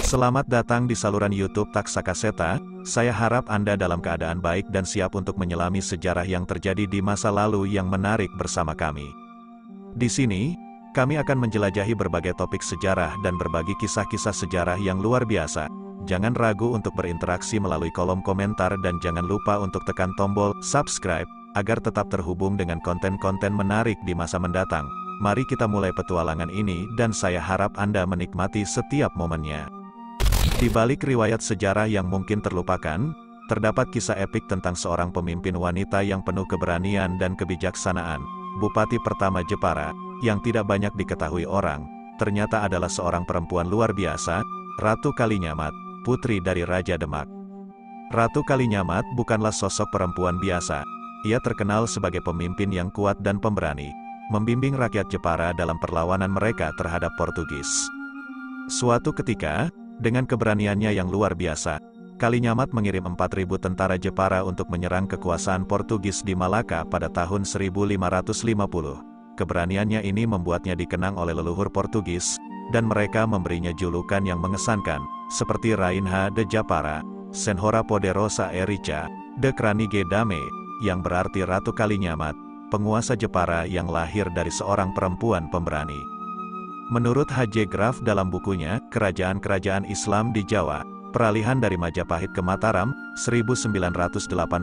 Selamat datang di saluran YouTube Taksakaseta. Saya harap Anda dalam keadaan baik dan siap untuk menyelami sejarah yang terjadi di masa lalu yang menarik bersama kami. Di sini, kami akan menjelajahi berbagai topik sejarah dan berbagi kisah-kisah sejarah yang luar biasa. Jangan ragu untuk berinteraksi melalui kolom komentar dan jangan lupa untuk tekan tombol subscribe, agar tetap terhubung dengan konten-konten menarik di masa mendatang. Mari kita mulai petualangan ini dan saya harap Anda menikmati setiap momennya. Di balik riwayat sejarah yang mungkin terlupakan, terdapat kisah epik tentang seorang pemimpin wanita yang penuh keberanian dan kebijaksanaan. Bupati pertama Jepara, yang tidak banyak diketahui orang, ternyata adalah seorang perempuan luar biasa, Ratu Kalinyamat, putri dari Raja Demak. Ratu Kalinyamat bukanlah sosok perempuan biasa. Ia terkenal sebagai pemimpin yang kuat dan pemberani, membimbing rakyat Jepara dalam perlawanan mereka terhadap Portugis. Suatu ketika, dengan keberaniannya yang luar biasa, Kalinyamat mengirim 4.000 tentara Jepara untuk menyerang kekuasaan Portugis di Malaka pada tahun 1550. Keberaniannya ini membuatnya dikenang oleh leluhur Portugis, dan mereka memberinya julukan yang mengesankan, seperti Rainha de Japara, Senhora Poderosa e Rica, de Kranige Dame, yang berarti Ratu Kalinyamat, penguasa Jepara yang lahir dari seorang perempuan pemberani. Menurut H.J. Graf dalam bukunya, Kerajaan-Kerajaan Islam di Jawa, Peralihan dari Majapahit ke Mataram, 1986,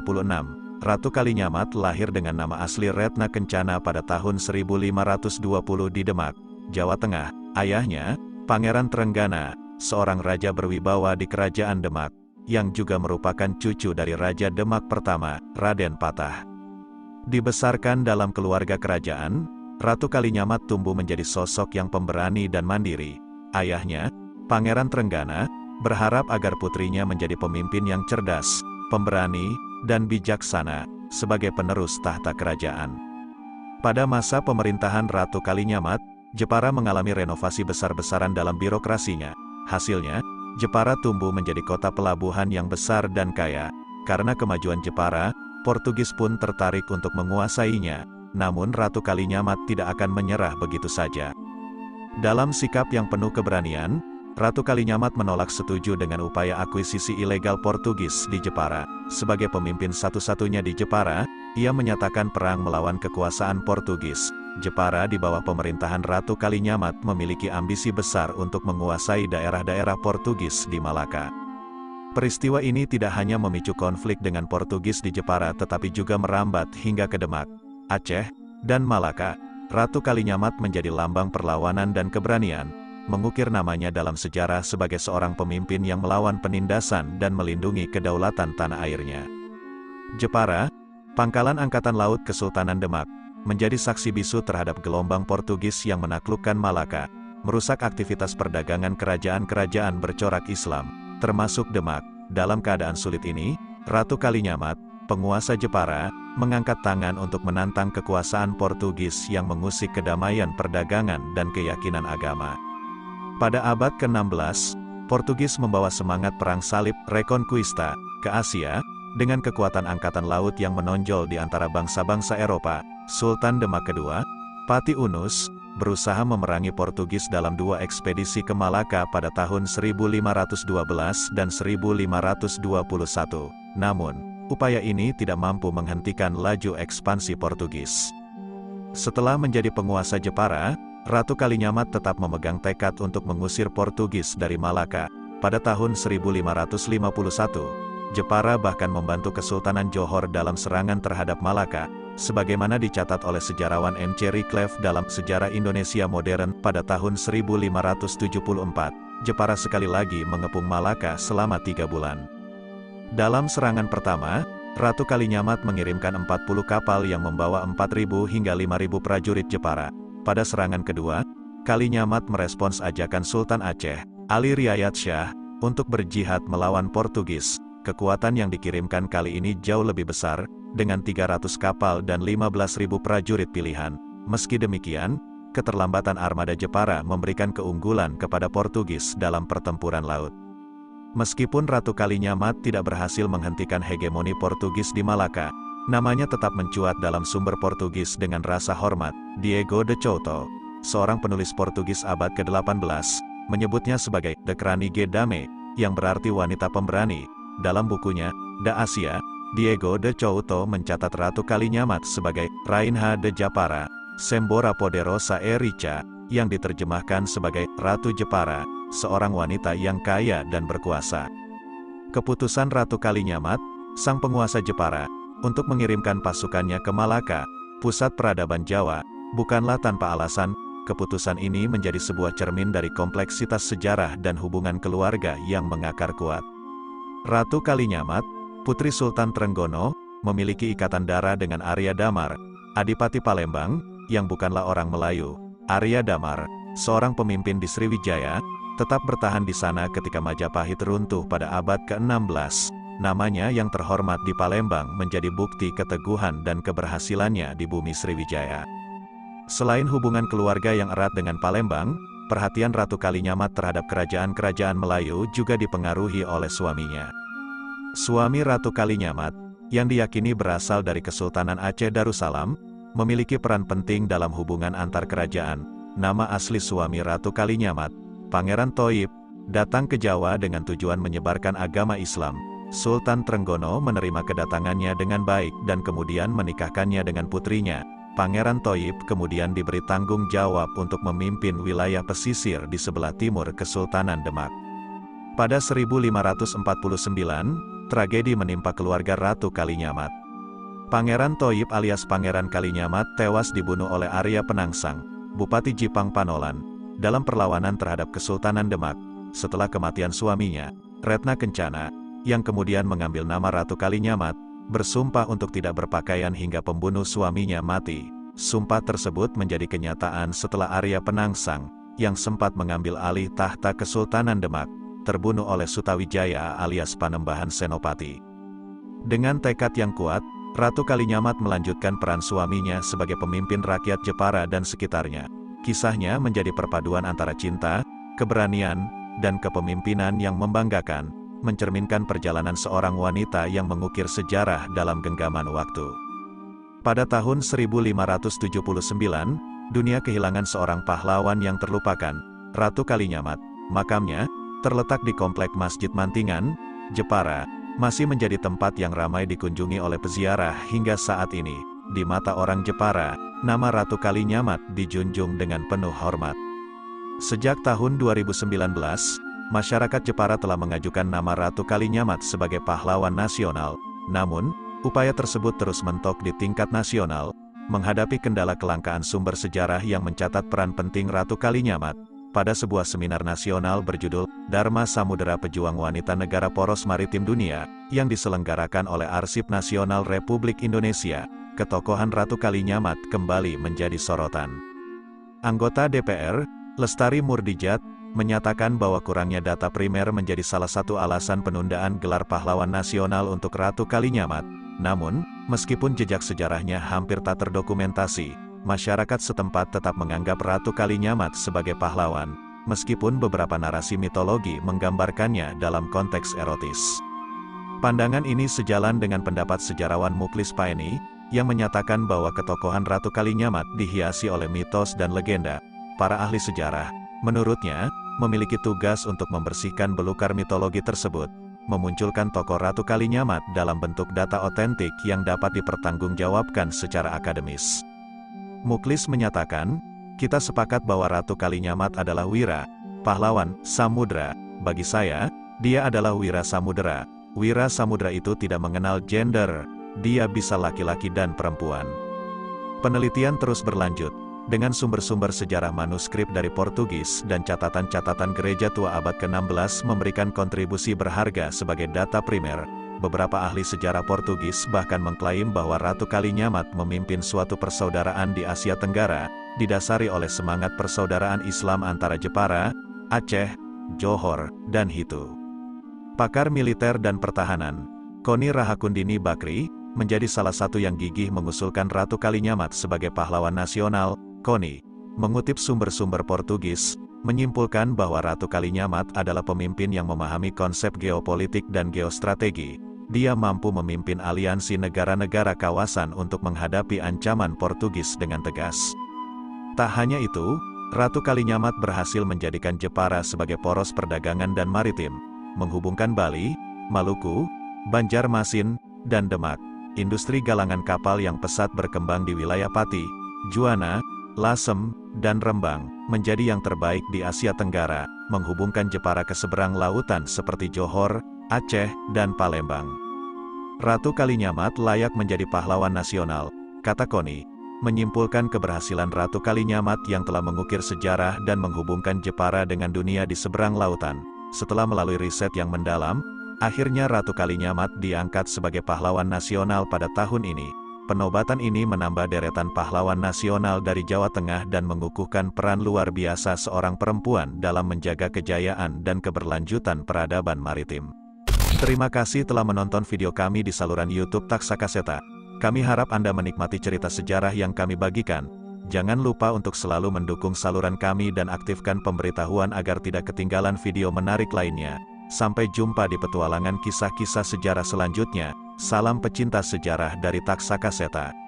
Ratu Kalinyamat lahir dengan nama asli Retna Kencana pada tahun 1520 di Demak, Jawa Tengah. Ayahnya, Pangeran Trenggana, seorang raja berwibawa di Kerajaan Demak, yang juga merupakan cucu dari Raja Demak pertama, Raden Patah. Dibesarkan dalam keluarga kerajaan, Ratu Kalinyamat tumbuh menjadi sosok yang pemberani dan mandiri. Ayahnya, Pangeran Trenggana, berharap agar putrinya menjadi pemimpin yang cerdas, pemberani, dan bijaksana, sebagai penerus tahta kerajaan. Pada masa pemerintahan Ratu Kalinyamat, Jepara mengalami renovasi besar-besaran dalam birokrasinya. Hasilnya, Jepara tumbuh menjadi kota pelabuhan yang besar dan kaya. Karena kemajuan Jepara, Portugis pun tertarik untuk menguasainya. Namun Ratu Kalinyamat tidak akan menyerah begitu saja. Dalam sikap yang penuh keberanian, Ratu Kalinyamat menolak setuju dengan upaya akuisisi ilegal Portugis di Jepara. Sebagai pemimpin satu-satunya di Jepara, ia menyatakan perang melawan kekuasaan Portugis. Jepara di bawah pemerintahan Ratu Kalinyamat memiliki ambisi besar untuk menguasai daerah-daerah Portugis di Malaka. Peristiwa ini tidak hanya memicu konflik dengan Portugis di Jepara tetapi juga merambat hingga ke Demak, Aceh, dan Malaka. Ratu Kalinyamat menjadi lambang perlawanan dan keberanian, mengukir namanya dalam sejarah sebagai seorang pemimpin yang melawan penindasan dan melindungi kedaulatan tanah airnya. Jepara, pangkalan Angkatan Laut Kesultanan Demak, menjadi saksi bisu terhadap gelombang Portugis yang menaklukkan Malaka, merusak aktivitas perdagangan kerajaan-kerajaan bercorak Islam, termasuk Demak. Dalam keadaan sulit ini, Ratu Kalinyamat, penguasa Jepara, mengangkat tangan untuk menantang kekuasaan Portugis yang mengusik kedamaian perdagangan dan keyakinan agama. Pada abad ke-16, Portugis membawa semangat perang salib Reconquista ke Asia, dengan kekuatan angkatan laut yang menonjol di antara bangsa-bangsa Eropa. Sultan Demak II, Pati Unus, berusaha memerangi Portugis dalam dua ekspedisi ke Malaka pada tahun 1512 dan 1521. Namun, upaya ini tidak mampu menghentikan laju ekspansi Portugis. Setelah menjadi penguasa Jepara, Ratu Kalinyamat tetap memegang tekad untuk mengusir Portugis dari Malaka. Pada tahun 1551, Jepara bahkan membantu Kesultanan Johor dalam serangan terhadap Malaka, sebagaimana dicatat oleh sejarawan M.C. Reclef dalam Sejarah Indonesia Modern pada tahun 1574. Jepara sekali lagi mengepung Malaka selama 3 bulan. Dalam serangan pertama, Ratu Kalinyamat mengirimkan 40 kapal yang membawa 4.000 hingga 5.000 prajurit Jepara. Pada serangan kedua, Kalinyamat merespons ajakan Sultan Aceh, Ali Riayat Shah, untuk berjihad melawan Portugis. Kekuatan yang dikirimkan kali ini jauh lebih besar, dengan 300 kapal dan 15.000 prajurit pilihan. Meski demikian, keterlambatan armada Jepara memberikan keunggulan kepada Portugis dalam pertempuran laut. Meskipun Ratu Kalinyamat tidak berhasil menghentikan hegemoni Portugis di Malaka, namanya tetap mencuat dalam sumber Portugis dengan rasa hormat. Diego de Couto, seorang penulis Portugis abad ke-18, menyebutnya sebagai The Kranige Dame, yang berarti wanita pemberani. Dalam bukunya, Da Asia, Diego de Couto mencatat Ratu Kalinyamat sebagai Rainha de Japara, Sembora Poderosa e Rica, yang diterjemahkan sebagai Ratu Jepara, seorang wanita yang kaya dan berkuasa. Keputusan Ratu Kalinyamat, sang penguasa Jepara, untuk mengirimkan pasukannya ke Malaka, pusat peradaban Jawa, bukanlah tanpa alasan. Keputusan ini menjadi sebuah cermin dari kompleksitas sejarah dan hubungan keluarga yang mengakar kuat. Ratu Kalinyamat, putri Sultan Trenggono, memiliki ikatan darah dengan Arya Damar, Adipati Palembang, yang bukanlah orang Melayu. Arya Damar, seorang pemimpin di Sriwijaya, tetap bertahan di sana ketika Majapahit runtuh pada abad ke-16. Namanya yang terhormat di Palembang menjadi bukti keteguhan dan keberhasilannya di bumi Sriwijaya. Selain hubungan keluarga yang erat dengan Palembang, perhatian Ratu Kalinyamat terhadap kerajaan-kerajaan Melayu juga dipengaruhi oleh suaminya. Suami Ratu Kalinyamat, yang diyakini berasal dari Kesultanan Aceh Darussalam, memiliki peran penting dalam hubungan antar kerajaan. Nama asli suami Ratu Kalinyamat, Pangeran Thoib, datang ke Jawa dengan tujuan menyebarkan agama Islam. Sultan Trenggono menerima kedatangannya dengan baik dan kemudian menikahkannya dengan putrinya. Pangeran Thoib kemudian diberi tanggung jawab untuk memimpin wilayah pesisir di sebelah timur Kesultanan Demak. Pada 1549, tragedi menimpa keluarga Ratu Kalinyamat. Pangeran Thoib alias Pangeran Kalinyamat tewas dibunuh oleh Arya Penangsang, Bupati Jipang Panolan, dalam perlawanan terhadap Kesultanan Demak, setelah kematian suaminya, Retna Kencana, yang kemudian mengambil nama Ratu Kalinyamat, bersumpah untuk tidak berpakaian hingga pembunuh suaminya mati. Sumpah tersebut menjadi kenyataan setelah Arya Penangsang, yang sempat mengambil alih tahta Kesultanan Demak, terbunuh oleh Sutawijaya alias Panembahan Senopati. Dengan tekad yang kuat, Ratu Kalinyamat melanjutkan peran suaminya sebagai pemimpin rakyat Jepara dan sekitarnya. Kisahnya menjadi perpaduan antara cinta, keberanian, dan kepemimpinan yang membanggakan, mencerminkan perjalanan seorang wanita yang mengukir sejarah dalam genggaman waktu. Pada tahun 1579, dunia kehilangan seorang pahlawan yang terlupakan, Ratu Kalinyamat. Makamnya, terletak di Komplek Masjid Mantingan, Jepara, masih menjadi tempat yang ramai dikunjungi oleh peziarah hingga saat ini. Di mata orang Jepara, nama Ratu Kalinyamat dijunjung dengan penuh hormat. Sejak tahun 2019, masyarakat Jepara telah mengajukan nama Ratu Kalinyamat sebagai pahlawan nasional. Namun, upaya tersebut terus mentok di tingkat nasional, menghadapi kendala kelangkaan sumber sejarah yang mencatat peran penting Ratu Kalinyamat. Pada sebuah seminar nasional berjudul Dharma Samudera Pejuang Wanita Negara Poros Maritim Dunia, yang diselenggarakan oleh Arsip Nasional Republik Indonesia, ketokohan Ratu Kalinyamat kembali menjadi sorotan. Anggota DPR, Lestari Murdijat, menyatakan bahwa kurangnya data primer menjadi salah satu alasan penundaan gelar pahlawan nasional untuk Ratu Kalinyamat. Namun, meskipun jejak sejarahnya hampir tak terdokumentasi, masyarakat setempat tetap menganggap Ratu Kalinyamat sebagai pahlawan, meskipun beberapa narasi mitologi menggambarkannya dalam konteks erotis. Pandangan ini sejalan dengan pendapat sejarawan Muklis Paeni, yang menyatakan bahwa ketokohan Ratu Kalinyamat dihiasi oleh mitos dan legenda. Para ahli sejarah, menurutnya, memiliki tugas untuk membersihkan belukar mitologi tersebut, memunculkan tokoh Ratu Kalinyamat dalam bentuk data otentik yang dapat dipertanggungjawabkan secara akademis. Muklis menyatakan, kita sepakat bahwa Ratu Kalinyamat adalah wira, pahlawan, samudra. Bagi saya, dia adalah wira samudera. Wira samudera itu tidak mengenal gender, dia bisa laki-laki dan perempuan. Penelitian terus berlanjut, dengan sumber-sumber sejarah manuskrip dari Portugis dan catatan-catatan gereja tua abad ke-16 memberikan kontribusi berharga sebagai data primer. Beberapa ahli sejarah Portugis bahkan mengklaim bahwa Ratu Kalinyamat memimpin suatu persaudaraan di Asia Tenggara, didasari oleh semangat persaudaraan Islam antara Jepara, Aceh, Johor, dan Hitu. Pakar militer dan pertahanan, Koni Rahakundini Bakri, menjadi salah satu yang gigih mengusulkan Ratu Kalinyamat sebagai pahlawan nasional. Koni, mengutip sumber-sumber Portugis, menyimpulkan bahwa Ratu Kalinyamat adalah pemimpin yang memahami konsep geopolitik dan geostrategi. Dia mampu memimpin aliansi negara-negara kawasan untuk menghadapi ancaman Portugis dengan tegas. Tak hanya itu, Ratu Kalinyamat berhasil menjadikan Jepara sebagai poros perdagangan dan maritim, menghubungkan Bali, Maluku, Banjarmasin, dan Demak. Industri galangan kapal yang pesat berkembang di wilayah Pati, Juwana, Lasem, dan Rembang, menjadi yang terbaik di Asia Tenggara, menghubungkan Jepara ke seberang lautan seperti Johor, Aceh, dan Palembang. Ratu Kalinyamat layak menjadi pahlawan nasional, kata Koni, menyimpulkan keberhasilan Ratu Kalinyamat yang telah mengukir sejarah dan menghubungkan Jepara dengan dunia di seberang lautan. Setelah melalui riset yang mendalam, akhirnya Ratu Kalinyamat diangkat sebagai pahlawan nasional pada tahun ini. Penobatan ini menambah deretan pahlawan nasional dari Jawa Tengah dan mengukuhkan peran luar biasa seorang perempuan dalam menjaga kejayaan dan keberlanjutan peradaban maritim. Terima kasih telah menonton video kami di saluran YouTube Taksakaseta. Kami harap Anda menikmati cerita sejarah yang kami bagikan. Jangan lupa untuk selalu mendukung saluran kami dan aktifkan pemberitahuan agar tidak ketinggalan video menarik lainnya. Sampai jumpa di petualangan kisah-kisah sejarah selanjutnya. Salam pecinta sejarah dari Taksakaseta.